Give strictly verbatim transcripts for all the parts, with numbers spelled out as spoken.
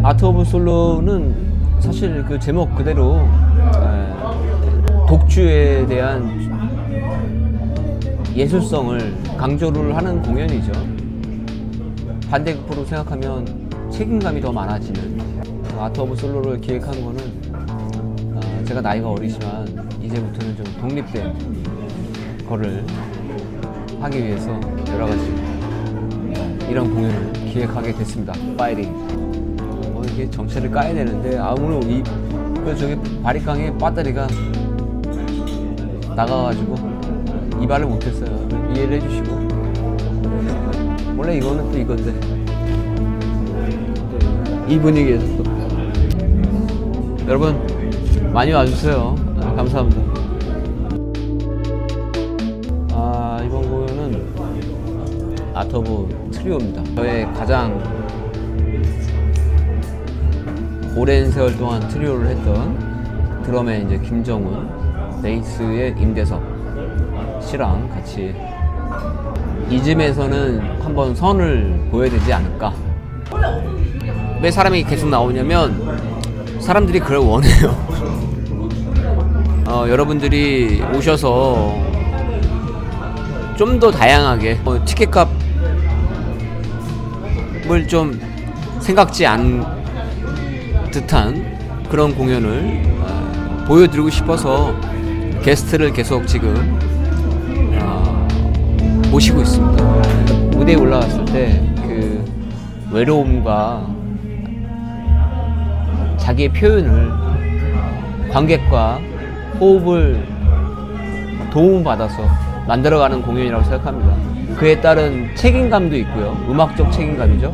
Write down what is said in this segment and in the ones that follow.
아트 오브 솔로는 사실 그 제목 그대로 독주에 대한 예술성을 강조를 하는 공연이죠. 반대급부로 생각하면 책임감이 더 많아지는 아트 오브 솔로를 기획한 거는 제가 나이가 어리지만 이제부터는 좀 독립된 거를 하기 위해서 여러 가지 이런 공연을 기획하게 됐습니다. 파이팅. 뭐 이게 정체를 까야 되는데 아무로 이 그 저기 바리깡에 배터리가 나가가지고 이발을 못했어요. 이해를 해주시고. 원래 이거는 또 이건데 이 분위기에서 또 여러분 많이 와주세요. 아, 감사합니다. 아, 이번 공연은 아트 오브 트리오입니다. 저의 가장 오랜 세월 동안 트리오를 했던 드럼의 이제 김정훈, 베이스의 임대석 씨랑 같이 이쯤에서는 한번 선을 보여야 되지 않을까. 왜 사람이 계속 나오냐면 사람들이 그걸 원해요. 어, 여러분들이 오셔서 좀 더 다양하게 어, 티켓값을 좀 생각지 않은 듯한 그런 공연을 어, 보여드리고 싶어서 게스트를 계속 지금 어, 모시고 있습니다. 무대에 올라갔을 때 그 외로움과 자기의 표현을 관객과 호흡을 도움받아서 만들어가는 공연이라고 생각합니다. 그에 따른 책임감도 있고요. 음악적 책임감이죠.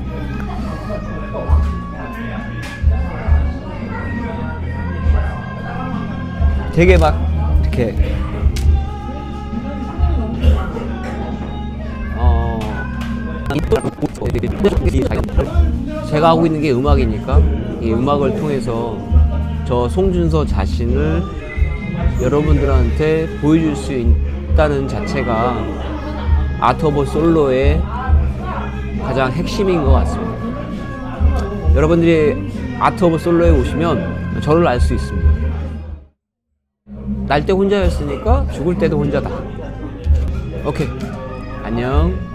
되게 막 이렇게 어 제가 하고 있는 게 음악이니까 이 음악을 통해서 저 송준서 자신을 여러분들한테 보여줄 수 있다는 자체가 아트 오브 솔로의 가장 핵심인 것 같습니다. 여러분들이 아트 오브 솔로에 오시면 저를 알 수 있습니다. 날 때 혼자였으니까 죽을 때도 혼자다. 오케이, 안녕.